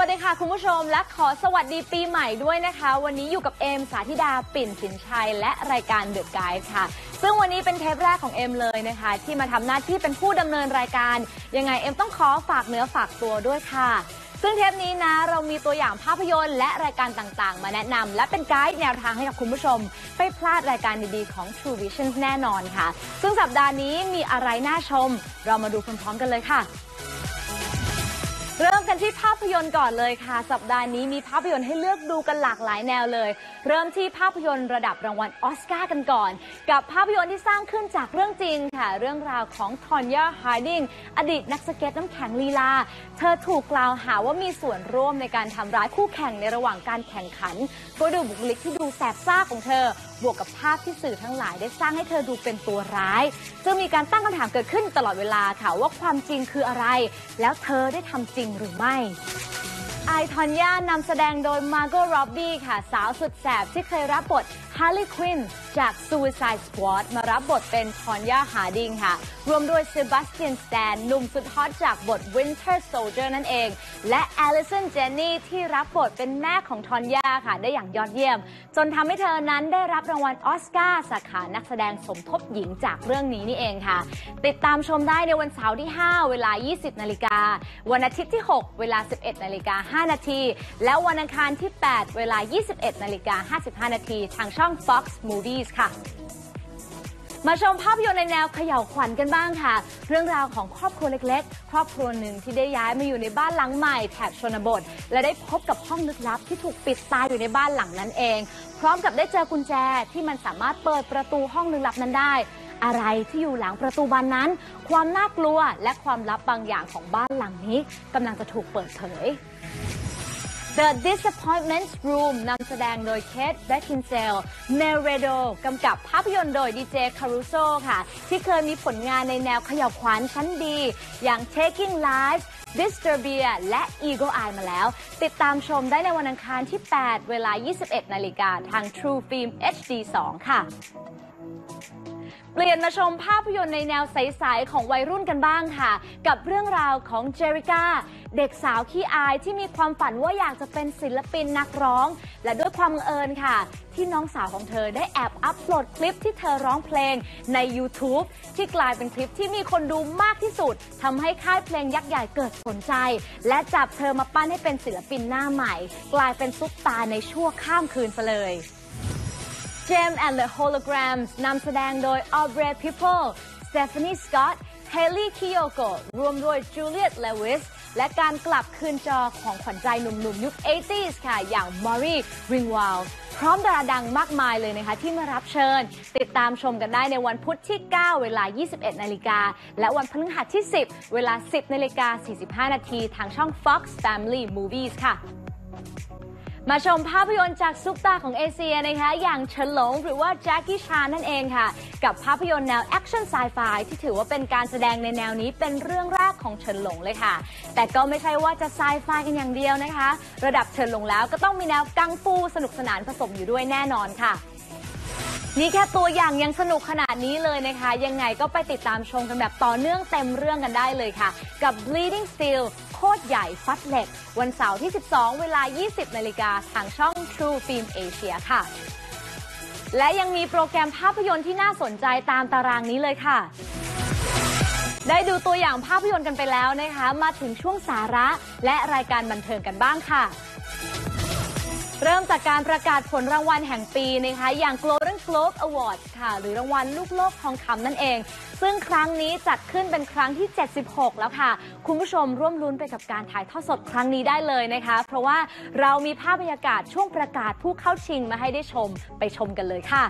ดีค่ะคุณผู้ชมและขอสวัสดีปีใหม่ด้วยนะคะวันนี้อยู่กับเอมสาธิดาปิ่นสินชัยและรายการ The Guide ค่ะซึ่งวันนี้เป็นเทปแรกของเอมเลยนะคะที่มาทำหน้าที่เป็นผู้ดำเนินรายการยังไงเอมต้องขอฝากเนื้อฝากตัวด้วยค่ะซึ่งเทปนี้นะเรามีตัวอย่างภาพยนตร์และรายการต่างๆมาแนะนำและเป็นไกด์แนวทางให้กับคุณผู้ชมไม่พลาดรายการดีๆของ True Vision แน่นอนค่ะซึ่งสัปดาห์นี้มีอะไรน่าชมเรามาดูพร้อมๆกันเลยค่ะเริ่มกันที่ภาพยนตร์ก่อนเลยค่ะสัปดาห์นี้มีภาพยนตร์ให้เลือกดูกันหลากหลายแนวเลยเริ่มที่ภาพยนตร์ระดับรางวัลออสการ์กันก่อนกับภาพยนตร์ที่สร้างขึ้นจากเรื่องจริงค่ะเรื่องราวของทอนยา ฮาร์ดิงอดีตนักสเก็ตน้ำแข็งลีลาเธอถูกกล่าวหาว่ามีส่วนร่วมในการทำร้ายคู่แข่งในระหว่างการแข่งขันด้วยบุคลิกที่ดูแสบซ่าของเธอบวกกับภาพที่สื่อทั้งหลายได้สร้างให้เธอดูเป็นตัวร้ายจึงมีการตั้งคำถามเกิดขึ้นตลอดเวลาค่ะว่าความจริงคืออะไรแล้วเธอได้ทำจริงหรือไม่ไอทอนยานำแสดงโดยมาร์โก โรบบี้ค่ะสาวสุดแสบที่เคยรับบทฮาร์ลีย์ ควินจาก Suicide Squad มารับบทเป็นทอนยา ฮาร์ดิงค่ะรวมด้วยเซบาสเตียน สแตนหนุ่มสุดฮอตจากบท Winter Soldier นั่นเองและแอลิสัน เจนนี่ที่รับบทเป็นแม่ของทอนยาค่ะได้อย่างยอดเยี่ยมจนทำให้เธอนั้นได้รับรางวัลออสการ์สาขานักแสดงสมทบหญิงจากเรื่องนี้นี่เองค่ะติดตามชมได้ในวันเสาร์ที่ 5 เวลา 20 นาฬิกาวันอาทิตย์ที่ 6 เวลา 11 นาฬิกา 5 นาทีและวันอังคารที่ 8 เวลา 21 นาฬิกา 55 นาทีทางช่อง Fox Movies ค่ะมาชมภาพยนตร์ในแนวเขย่าวขวัญกันบ้างค่ะเรื่องราวของครอบครัวเล็กๆครอบครัวหนึ่งที่ได้ย้ายมาอยู่ในบ้านหลังใหม่แถบชนบทและได้พบกับห้องลึกลับที่ถูกปิดตายอยู่ในบ้านหลังนั้นเองพร้อมกับได้เจอกุญแจที่มันสามารถเปิดประตูห้องลึกลับนั้นได้อะไรที่อยู่หลังประตูบานนั้นความน่ากลัวและความลับบางอย่างของบ้านหลังนี้กำลังจะถูกเปิดเผยThe Disappointment Room นำแสดงโดยเคท แบคคินเซล เมเรโดกำกับภาพยนตร์โดยดีเจ คารูโซค่ะที่เคยมีผลงานในแนวเขย่าวขวัญชั้นดีอย่าง Taking Lives Disturbia และ Eagle Eye มาแล้วติดตามชมได้ในวันอังคารที่ 8 เวลา 21 นาฬิกาทาง True Film HD 2 ค่ะเปลี่ยนมาชมภาพยนตร์ในแนวใสๆของวัยรุ่นกันบ้างค่ะกับเรื่องราวของเจริก้าเด็กสาวขี้อายที่มีความฝันว่าอยากจะเป็นศิลปินนักร้องและด้วยความบังเอิญค่ะที่น้องสาวของเธอได้แอบอัปโหลดคลิปที่เธอร้องเพลงใน YouTube ที่กลายเป็นคลิปที่มีคนดูมากที่สุดทำให้ค่ายเพลงยักษ์ใหญ่เกิดสนใจและจับเธอมาปั้นให้เป็นศิลปินหน้าใหม่กลายเป็นซุปตาร์ในชั่วข้ามคืนซะเลยJem and the Holograms นำแสดงโดย Aubrey People สเตฟานี สกอตต์ เฮลี่ คิโยโกะรวมด้วยจูเลียต เลวิสและการกลับคืนจอของขวัญใจหนุ่มๆยุค 80s ค่ะอย่างมอรีริงวาลพร้อมดาราดังมากมายเลยนะคะที่มารับเชิญติดตามชมกันได้ในวันพุธที่ 9 เวลา 21 นาฬิกาและวันพฤหัสที่ 10 เวลา 10 นาฬิกา 45 นาทีทางช่อง Fox Family Movies ค่ะมาชมภาพยนตร์จากซุปตาของเอเชียนะคะอย่างเฉินหลงหรือว่าแจ็คกี้ชานนั่นเองค่ะกับภาพยนตร์แนวแอคชั่นไซไฟที่ถือว่าเป็นการแสดงในแนวนี้เป็นเรื่องแรกของเฉินหลงเลยค่ะแต่ก็ไม่ใช่ว่าจะไซไฟกันอย่างเดียวนะคะระดับเฉินหลงแล้วก็ต้องมีแนวกังฟูสนุกสนานผสมอยู่ด้วยแน่นอนค่ะนี่แค่ตัวอย่างยังสนุกขนาดนี้เลยนะคะยังไงก็ไปติดตามชมกันแบบต่อเนื่องเต็มเรื่องกันได้เลยค่ะกับ Bleeding Steel โคตรใหญ่ฟัดเหล็กวันเสาร์ที่ 12 เวลา 20 นาฬิกาทางช่อง True Film Asia ค่ะและยังมีโปรแกรมภาพยนตร์ที่น่าสนใจตามตารางนี้เลยค่ะได้ดูตัวอย่างภาพยนตร์กันไปแล้วนะคะมาถึงช่วงสาระและรายการบันเทิงกันบ้างค่ะเริ่มจากการประกาศผลรางวัลแห่งปีนะคะอย่าง Golden Globe Awards ค่ะหรือรางวัลลูกโลกทองคำนั่นเองซึ่งครั้งนี้จัดขึ้นเป็นครั้งที่ 76 แล้วค่ะคุณผู้ชมร่วมลุ้นไปกับการถ่ายทอดสดครั้งนี้ได้เลยนะคะเพราะว่าเรามีภาพบรรยากาศช่วงประกาศผู้เข้าชิงมาให้ได้ชมไปชมกันเลยค่ะ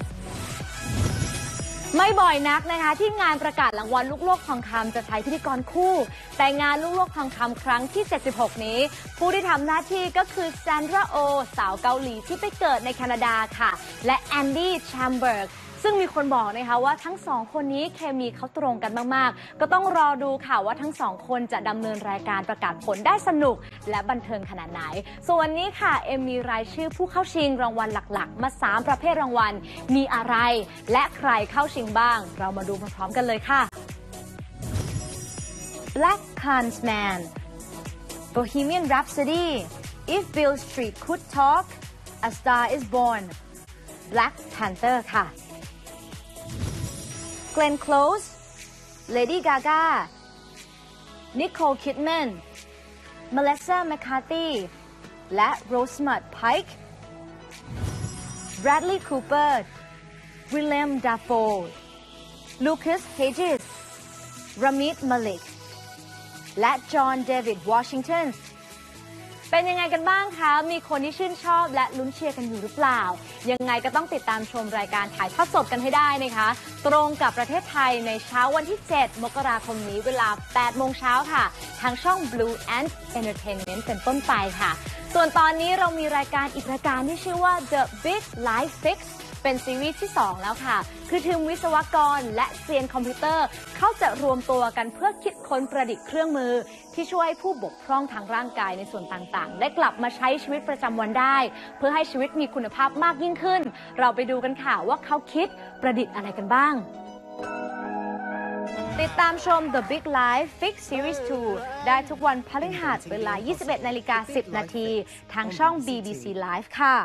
ไม่บ่อยนักนะคะที่งานประกาศรางวัลลูกโลกทองคำจะใช้พิธีกรคู่แต่งานลูกโลกทองคำครั้งที่ 76 นี้ผู้ที่ทำหน้าที่ก็คือแซนดรา โอสาวเกาหลีที่ไปเกิดในแคนาดาค่ะและแอนดี้ แชมเบิร์กซึ่งมีคนบอกนะคะว่าทั้งสองคนนี้เคมีเขาตรงกันมากๆก็ต้องรอดูค่ะว่าทั้งสองคนจะดำเนินรายการประกาศผลได้สนุกและบันเทิงขนาดไหนส่วนวันนี้ค่ะเอ็มมีรายชื่อผู้เข้าชิงรางวัลหลักๆมา3ประเภทรางวัลมีอะไรและใครเข้าชิงบ้างเรามาดูพร้อมๆกันเลยค่ะ Black Klansman Bohemian Rhapsody If Beale Street Could Talk A Star Is Born Black Panther ค่ะ Glenn Close Lady Gaga Nicole Kidman Melissa McCarthy และ Rosamund Pike Bradley Cooper Willem Dafoe Lucas Hedges Rami Malek และ John David Washington เป็นยังไงกันบ้างคะ มีคนที่ชื่นชอบและลุ้นเชียร์กันอยู่หรือเปล่า ยังไงก็ต้องติดตามชมรายการถ่ายทอดสดกันให้ได้นะคะ ตรงกับประเทศไทยในเช้าวันที่ 7 มกราคมนี้เวลา 8 โมงเช้าค่ะ ทางช่อง Blue Ant Entertainment เป็นต้นไปค่ะ ส่วนตอนนี้เรามีรายการอีกรายการที่ชื่อว่า The Big Life Fix เป็นซีรีส์ที่ 2 แล้วค่ะ คือทีมวิศวกรและเซียนคอมพิวเตอร์เขาจะรวมตัวกันเพื่อคิดค้นประดิษฐ์เครื่องมือที่ช่วยผู้บกพร่องทางร่างกายในส่วนต่างๆได้กลับมาใช้ชีวิตประจำวันได้เพื่อให้ชีวิตมีคุณภาพมากยิ่งขึ้นเราไปดูกันค่ะว่าเขาคิดประดิษฐ์อะไรกันบ้างติดตามชม The Big Life Fix Series 2 ได้ทุกวันพฤหัสเวลา 21:10 นาทีทางช่อง BBC Live ค่ะ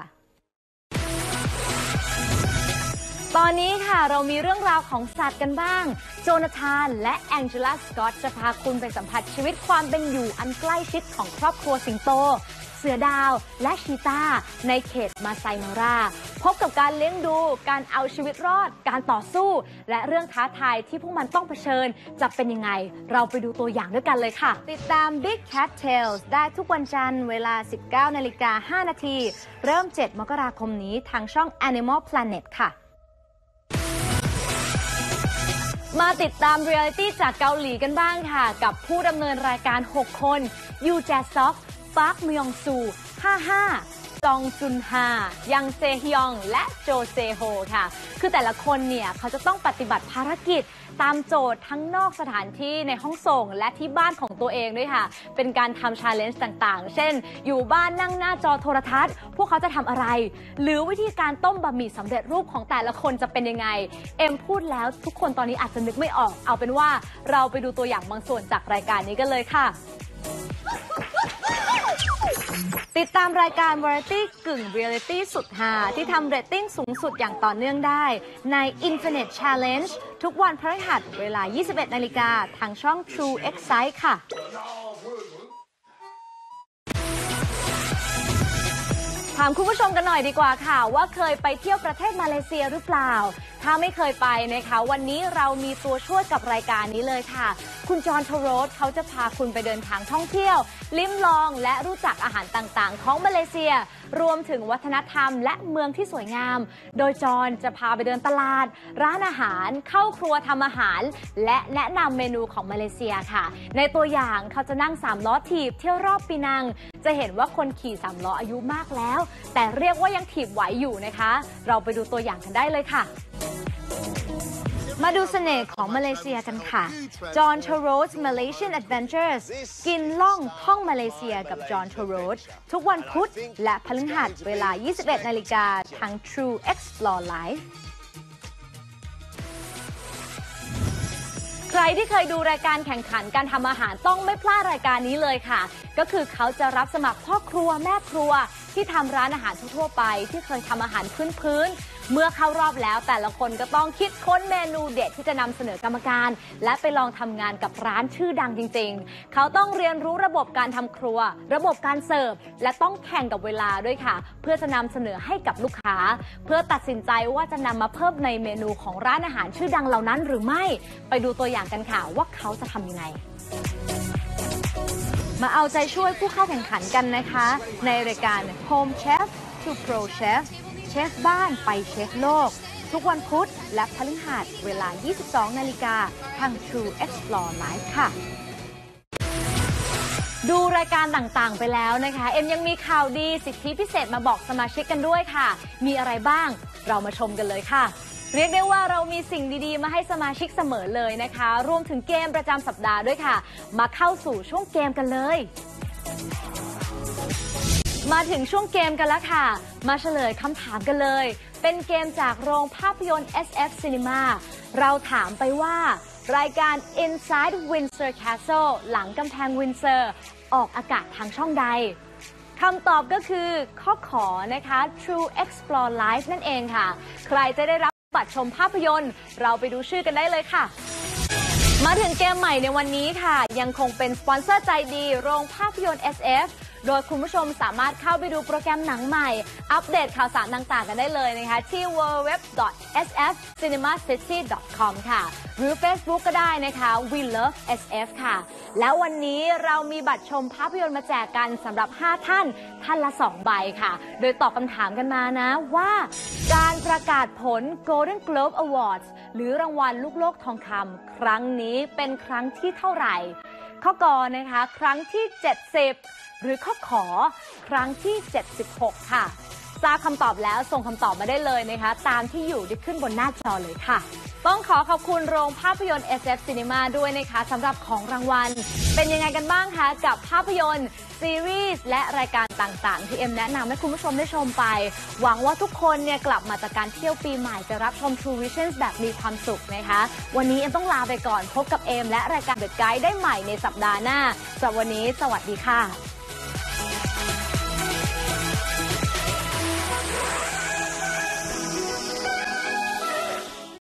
ตอนนี้ค่ะเรามีเรื่องราวของสัตว์กันบ้างโจนาธานและแองเจล่าสกอตจะพาคุณไปสัมผัสชีวิตความเป็นอยู่อันใกล้ชิดของครอบครัวสิงโตเสือดาวและชีตาในเขตมาไซมาราพบกับการเลี้ยงดูการเอาชีวิตรอดการต่อสู้และเรื่องท้าทายที่พวกมันต้องเผชิญจะเป็นยังไงเราไปดูตัวอย่างด้วยกันเลยค่ะติดตาม Big Cat Tales ได้ทุกวันจันทร์เวลา 19:05 นาทีเริ่ม 7 มกราคมนี้ทางช่อง Animal Planet ค่ะมาติดตามเรียลิตี้จากเกาหลีกันบ้างค่ะกับผู้ดำเนินรายการ 6 คนยูแจซอกปาร์คมยองซู55จองจุนฮายังเซฮยองและโจเซโฮค่ะคือแต่ละคนเนี่ยเขาจะต้องปฏิบัติภารกิจตามโจทย์ทั้งนอกสถานที่ในห้องส่งและที่บ้านของตัวเองด้วยค่ะเป็นการทำชาเลนจ์ต่างๆเช่นอยู่บ้านนั่งหน้าจอโทรทัศน์พวกเขาจะทำอะไรหรือวิธีการต้มบะหมี่สำเร็จรูปของแต่ละคนจะเป็นยังไงเอ็มพูดแล้วทุกคนตอนนี้อาจจะนึกไม่ออกเอาเป็นว่าเราไปดูตัวอย่างบางส่วนจากรายการนี้กันเลยค่ะติดตามรายการวาไรตี้กึ่งเรียลิตี้สุดฮาที่ทำเรตติ้งสูงสุดอย่างต่อเนื่องได้ใน Infinite Challenge ทุกวันพฤหัสเวลา 21:00 น.ทางช่อง True Excite ค่ะถามคุณผู้ชมกันหน่อยดีกว่าค่ะว่าเคยไปเที่ยวประเทศมาเลเซียหรือเปล่าถ้าไม่เคยไปนะคะวันนี้เรามีตัวช่วยกับรายการนี้เลยค่ะคุณจอห์น โทโรสเขาจะพาคุณไปเดินทางท่องเที่ยวลิ้มลองและรู้จักอาหารต่างๆของมาเลเซียรวมถึงวัฒนธรรมและเมืองที่สวยงามโดยจอห์นจะพาไปเดินตลาดร้านอาหารเข้าครัวทำอาหารและแนะนำเมนูของมาเลเซียค่ะในตัวอย่างเขาจะนั่ง3ล้อถีบเที่ยวรอบปีนังจะเห็นว่าคนขี่3ล้ออายุมากแล้วแต่เรียกว่ายังถีบไหวอยู่นะคะเราไปดูตัวอย่างกันได้เลยค่ะมาดูเสน่ห์ของมาเลเซียกันค่ะจอห์น โทโรส Malaysian Adventures กินล่องท่องมาเลเซียกับจอห์น โทโรสทุกวันพุธและพฤหัสเวลา 21:00 น.ทาง True Explore Live ใครที่เคยดูรายการแข่งขันการทำอาหารต้องไม่พลาดรายการนี้เลยค่ะก็คือเขาจะรับสมัครพ่อครัวแม่ครัวที่ทำร้านอาหารทั่วไปที่เคยทำอาหารพื้นเมื่อเข้ารอบแล้วแต่ละคนก็ต้องคิดค้นเมนูเด็ดที่จะนำเสนอกรรมการและไปลองทำงานกับร้านชื่อดังจริงๆเขาต้องเรียนรู้ระบบการทำครัวระบบการเสิร์ฟและต้องแข่งกับเวลาด้วยค่ะเพื่อจะนำเสนอให้กับลูกค้าเพื่อตัดสินใจว่าจะนำมาเพิ่มในเมนูของร้านอาหารชื่อดังเหล่านั้นหรือไม่ไปดูตัวอย่างกันค่ะว่าเขาจะทำยังไงมาเอาใจช่วยผู้เข้าแข่งขันกันนะคะในรายการ Home Chef to Pro Chef เชฟบ้านไปเชฟโลกทุกวันพุธและพฤหัสเวลา 22:00 น.ทาง True Explore Live ค่ะดูรายการต่างๆไปแล้วนะคะเอ็มยังมีข่าวดีสิทธิพิเศษมาบอกสมาชิกกันด้วยค่ะมีอะไรบ้างเรามาชมกันเลยค่ะเรียกได้ว่าเรามีสิ่งดีๆมาให้สมาชิกเสมอเลยนะคะรวมถึงเกมประจำสัปดาห์ด้วยค่ะมาเข้าสู่ช่วงเกมกันเลยมาถึงช่วงเกมกันแล้วค่ะมาเฉลยคำถามกันเลยเป็นเกมจากโรงภาพยนตร์ SF Cinema เราถามไปว่ารายการ Inside Windsor Castle หลังกำแพงวินเซอร์ออกอากาศทางช่องใดคำตอบก็คือข้อขอนะคะ True Explore Live นั่นเองค่ะใครจะได้รับบัตรชมภาพยนตร์เราไปดูชื่อกันได้เลยค่ะมาถึงเกมใหม่ในวันนี้ค่ะยังคงเป็นสปอนเซอร์ใจดีโรงภาพยนตร์ SF โดยคุณผู้ชมสามารถเข้าไปดูโปรแกรมหนังใหม่อัปเดตข่าวสารต่างๆกันได้เลยนะคะที่ www.sfcinemacity.com ค่ะหรือ Facebook ก็ได้นะคะ We Love SF ค่ะแล้ววันนี้เรามีบัตรชมภาพยนตร์มาแจกกันสำหรับ5ท่านละ 2 ใบค่ะโดยตอบคำถามกันมานะว่าการประกาศผล Golden Globe Awards หรือรางวัลลูกโลกทองคำครั้งนี้เป็นครั้งที่เท่าไหร่ข้อกนะคะครั้งที่70หรือข้อขอครั้งที่76ค่ะทราบคำตอบแล้วส่งคำตอบมาได้เลยนะคะตามที่อยู่ที่ขึ้นบนหน้าจอเลยค่ะต้องขอขอบคุณโรงภาพยนตร์ SF Cinema ด้วยนะคะสำหรับของรางวัลเป็นยังไงกันบ้างคะกับภาพยนตร์ซีรีส์และรายการต่างๆที่เอ็มแนะนำให้คุณผู้ชมได้ชมไปหวังว่าทุกคนเนี่ยกลับมาจากการเที่ยวปีใหม่จะรับชม True Visions แบบมีความสุขนะคะวันนี้เอ็มต้องลาไปก่อนพบกับเอ็มและรายการ The Guide ได้ใหม่ในสัปดาห์หน้าสำหรับวันนี้สวัสดีค่ะ